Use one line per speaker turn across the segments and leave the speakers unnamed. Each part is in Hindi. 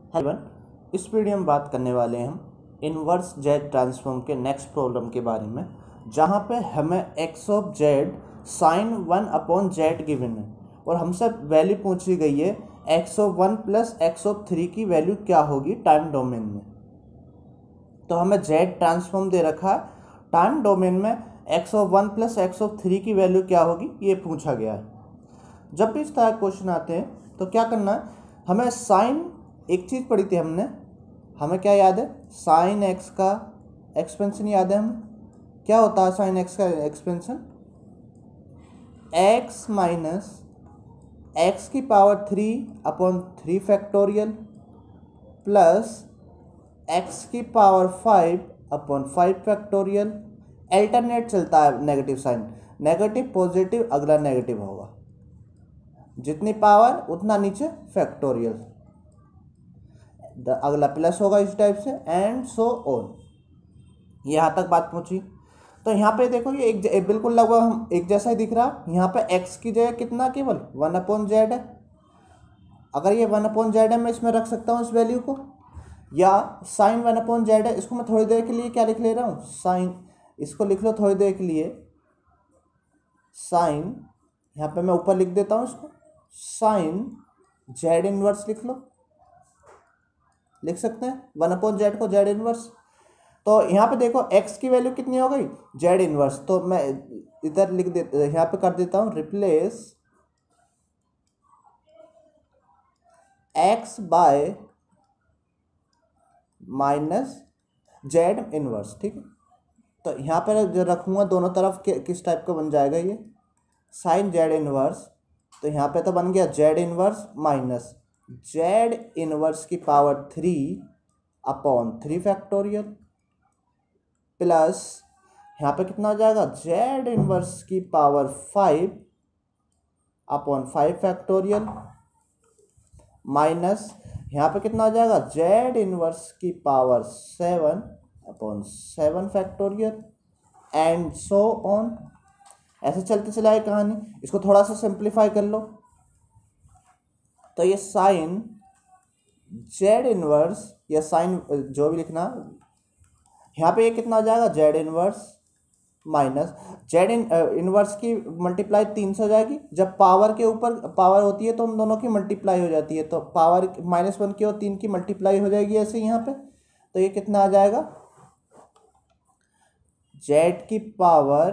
हेलो, इस वीडियो में बात करने वाले हैं हम इन्वर्स जेड ट्रांसफॉर्म के नेक्स्ट प्रॉब्लम के बारे में, जहाँ पे हमें x of z sine 1/z given है और हमसे वैल्यू पूछी गई है x of 1 plus x of 3 की वैल्यू क्या होगी टाइम डोमेन में। तो हमें जेड ट्रांसफॉर्म दे रखा है, टाइम डोमेन में x of 1 plus x of 3 की वैल्यू क्या होगी ये पूछा गया है। जब भी इस तरह क्वेश्चन आते हैं तो क्या करना है, हमें साइन, एक चीज़ पढ़ी थी हमने, हमें क्या याद है, साइन एक्स का एक्सपेंशन याद है हमें। क्या होता है साइन एक्स का एक्सपेंशन? एक्स माइनस एक्स की पावर 3/3 फैक्टोरियल प्लस एक्स की पावर 5/5 फैक्टोरियल। अल्टरनेट चलता है नेगेटिव साइन, नेगेटिव पॉजिटिव, अगला नेगेटिव होगा, जितनी पावर उतना नीचे फैक्टोरियल, अगला प्लस होगा इस टाइप से, एंड सो ऑन। यहाँ तक बात पहुंची। तो यहाँ पे देखो ये एक बिल्कुल लगभग हम एक जैसा ही दिख रहा। यहाँ पे x की जगह कितना, केवल 1/z है। अगर ये 1/z है मैं इसमें रख सकता हूँ इस वैल्यू को, या साइन 1/z है, इसको मैं थोड़ी देर के लिए क्या लिख ले रहा हूँ, साइन। इसको लिख लो थोड़ी देर के लिए साइन, यहाँ पे मैं ऊपर लिख देता हूँ इसको, साइन जेड इनवर्स लिख लो, लिख सकते हैं 1/z को जेड इनवर्स। तो यहाँ पे देखो x की वैल्यू कितनी हो गई, जेड इनवर्स। तो मैं इधर लिख देता, यहाँ पे कर देता हूँ replace x by minus z inverse, ठीक है। तो यहाँ पर जो रखूँगा दोनों तरफ के किस टाइप का बन जाएगा ये, साइन जेड इनवर्स। तो यहाँ पे तो बन गया z inverse minus z inverse की पावर 3/3 फैक्टोरियल प्लस यहाँ पे कितना हो जाएगा, जेड इनवर्स की पावर 5/5 फैक्टोरियल माइनस यहाँ पे कितना हो जाएगा, जेड इनवर्स की power 7/7 factorial, and so on. ऐसे चलते चला है कहानी। इसको थोड़ा सा सिंप्लीफाई कर लो तो ये साइन जेड इनवर्स या साइन जो भी लिखना, यहाँ पे ये कितना हो जाएगा, z inverse minus z inverse की मल्टीप्लाई 3 से हो जाएगी। जब पावर के ऊपर पावर होती है तो उन दोनों की मल्टीप्लाई हो जाती है, तो पावर -1 की और 3 की मल्टीप्लाई हो जाएगी ऐसे यहाँ पे। तो ये कितना आ जाएगा, जेड की पावर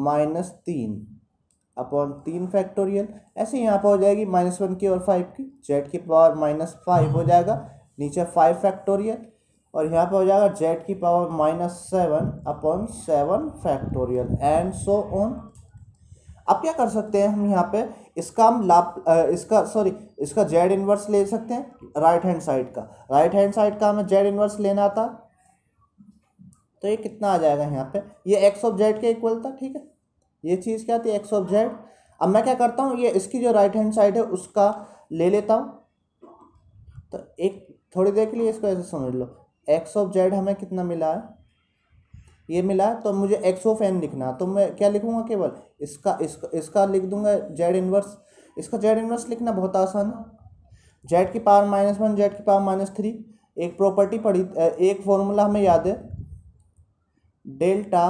-3/3 फैक्टोरियल। ऐसे यहाँ पर हो जाएगी -1 की और 5 की, जेड की पावर -5 हो जाएगा, नीचे 5 फैक्टोरियल, और यहाँ पे हो जाएगा जेड की power -7/7 factorial, and so on. अब क्या कर सकते हैं हम, यहाँ पे इसका हम इसका जेड इनवर्स ले सकते हैं राइट हैंड साइड का हमें जेड इनवर्स लेना था। तो ये कितना आ जाएगा, यहाँ पे ये एक्स ऑफ जेड के इक्वल था, ठीक है। ये चीज़ क्या थी, एक्स ऑफ जेड। अब मैं क्या करता हूँ, ये इसकी जो राइट हैंड साइड है उसका ले लेता हूँ। तो एक थोड़ी देर के लिए इसको ऐसे समझ लो, एक्स ऑफ जेड हमें कितना मिला है, ये मिला है। तो मुझे एक्स ऑफ एन लिखना, तो मैं क्या लिखूँगा, केवल इसका लिख दूंगा जेड इनवर्स। इसका जेड इनवर्स लिखना बहुत आसान है, जेड की पावर -1 जेड की पावर -3। एक प्रॉपर्टी पढ़ी, एक फॉर्मूला हमें याद है, डेल्टा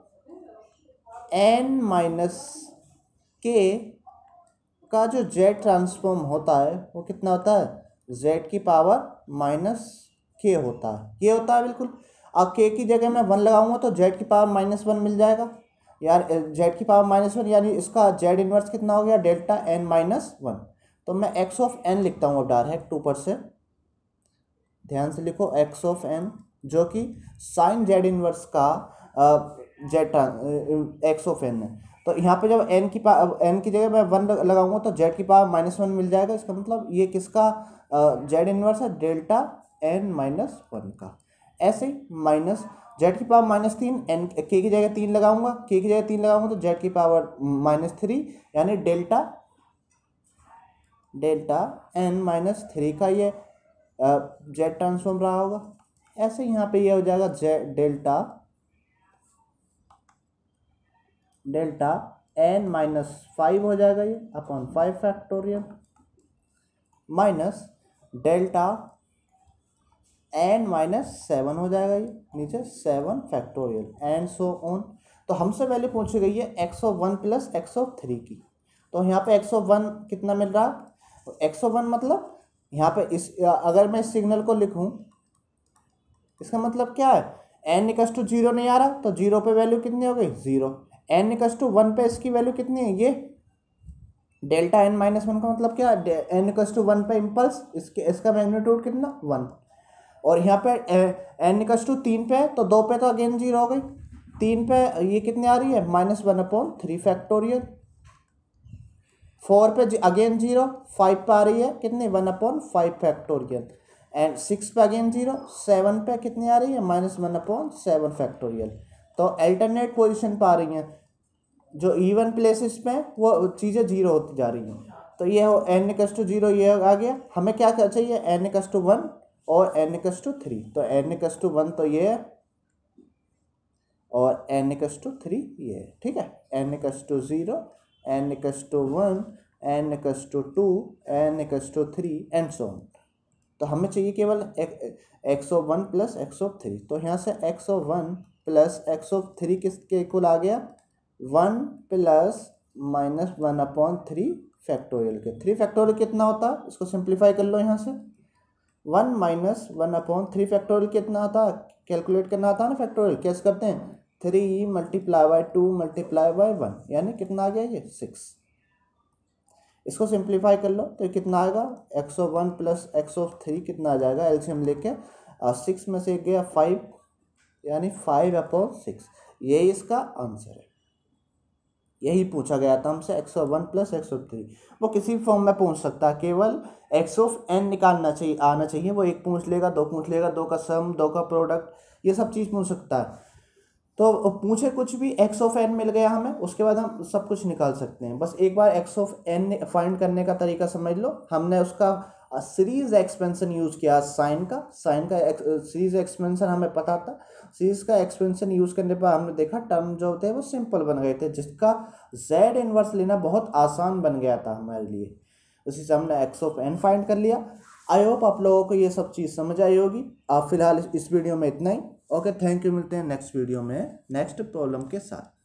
n माइनस के का जो जेड ट्रांसफॉर्म होता है वो कितना होता है, जेड की पावर -k होता है, ये होता है बिल्कुल। अब k की जगह मैं 1 लगाऊंगा तो जेड की पावर -1 मिल जाएगा यार, जेड की पावर -1 यानी इसका जेड इनवर्स कितना हो गया, डेल्टा n -1। तो मैं एक्स ऑफ n लिखता हूँ अब डायरेक्ट ऊपर से, ध्यान से लिखो, एक्स ऑफ n जो कि साइन जेड इनवर्स का जेड एक्स ऑफ n है। तो यहाँ पे जब n की जगह मैं 1 लगाऊंगा तो जेड की पावर -1 मिल जाएगा। इसका मतलब ये किसका जेड इनवर्स है, डेल्टा n -1 का। ऐसे ही माइनस जेड की पावर -3, n के की जगह 3 लगाऊंगा, तो जेड की पावर -3 यानी डेल्टा n -3 का ये जेड ट्रांसफॉर्म रहा होगा। ऐसे यहाँ पे ये हो जाएगा डेल्टा n -5 हो जाएगा ये upon 5 factorial minus delta n minus 7 हो जाएगा, ये नीचे 7 फैक्टोरियल एंड सो ऑन। तो हमसे वैल्यू पूछी गई है x of 1 plus x of 3 की। तो यहाँ पे एक्स ऑफ 1 कितना मिल रहा है, एक्स ऑफ 1 मतलब यहाँ पे इस अगर मैं इस सिग्नल को लिखूँ, इसका मतलब क्या है, एन इक्वल्स टू 0 नहीं आ रहा, तो 0 पे वैल्यू कितनी हो गई 0। एन इक्वल्स टू 1 पे इसकी वैल्यू कितनी है, ये डेल्टा एन माइनस 1 का मतलब क्या है, एन इक्वल्स टू 1 पे इम्पल्स, इसका मैग्नीट्यूड कितना 1। और यहाँ पे एन इक्वल्स टू 3 पे है, तो 2 पे तो अगेन 0 हो गई, 3 पे ये कितनी आ रही है -1/3 फैक्टोरियल। 4 पे अगेन 0, 5 पे आ रही है कितनी 1/5 फैक्टोरियल, एंड 6 पे अगेन 0, 7 पे कितनी आ रही है -1/7 फैक्टोरियल। तो अल्टरनेट पोजीशन पे आ रही हैं, जो इवन प्लेसेस पे वो चीज़ें 0 होती जा रही हैं। तो ये हो एन इक्वल्स टू 0, ये आ गया। हमें क्या चाहिए, एन इक्वल्स टू 1 और एन इक्वल्स टू 3। तो एन इक्वल्स टू 1 तो ये है और एन इक्वल्स टू 3 ये है, ठीक है। N equals to 0, n equals to 1, n equals to 2, n equals to 3 and so on. तो हमें चाहिए केवल x of 1 plus x of 3। तो यहाँ से x of 1 plus x of 3 किसके इक्वल आ गया, 1 प्लस -1/3 फैक्टोरियल के। 3 फैक्टोरियल कितना होता है, इसको सिंप्लीफाई कर लो यहाँ से। 1 माइनस 1/3 फैक्टोरियल कितना आता है, कैलकुलेट करना आता है ना फैक्टोरियल, कैसे करते हैं, 3 मल्टीप्लाई बाय 2 मल्टीप्लाई बाय 1, यानी कितना आ गया ये 6। इसको सिंप्लीफाई कर लो तो कितना आएगा, x of 1 plus x of 3 कितना आ जाएगा, एलसीएम लेके 6 में से गया 5, यानी 5/6। यही इसका आंसर है, यही पूछा गया था हमसे, x of 1 plus x of 3। वो किसी फॉर्म में पूछ सकता है, केवल एक्स ऑफ एन निकालना चाहिए, आना चाहिए। वो एक पूछ लेगा, दो पूछ लेगा, दो का सम, दो का प्रोडक्ट, ये सब चीज़ पूछ सकता है। तो पूछे कुछ भी, एक्स ऑफ एन मिल गया हमें, उसके बाद हम सब कुछ निकाल सकते हैं। बस एक बार एक्स ऑफ एन फाइंड करने का तरीका समझ लो। हमने उसका सीरीज एक्सपेंशन यूज़ किया, साइन का सीरीज एक्सपेंशन हमें पता था। सीरीज का एक्सपेंशन यूज़ करने पर हमने देखा टर्म जो होते हैं वो सिंपल बन गए थे, जिसका जेड इनवर्स लेना बहुत आसान बन गया था हमारे लिए। उसी से हमने एक्स ऑफ एन फाइंड कर लिया। आई होप आप लोगों को ये सब चीज़ समझ आई होगी। आप फिलहाल इस वीडियो में इतना ही। Okay, thank you. मिलते हैं नेक्स्ट वीडियो में नेक्स्ट प्रॉब्लम के साथ।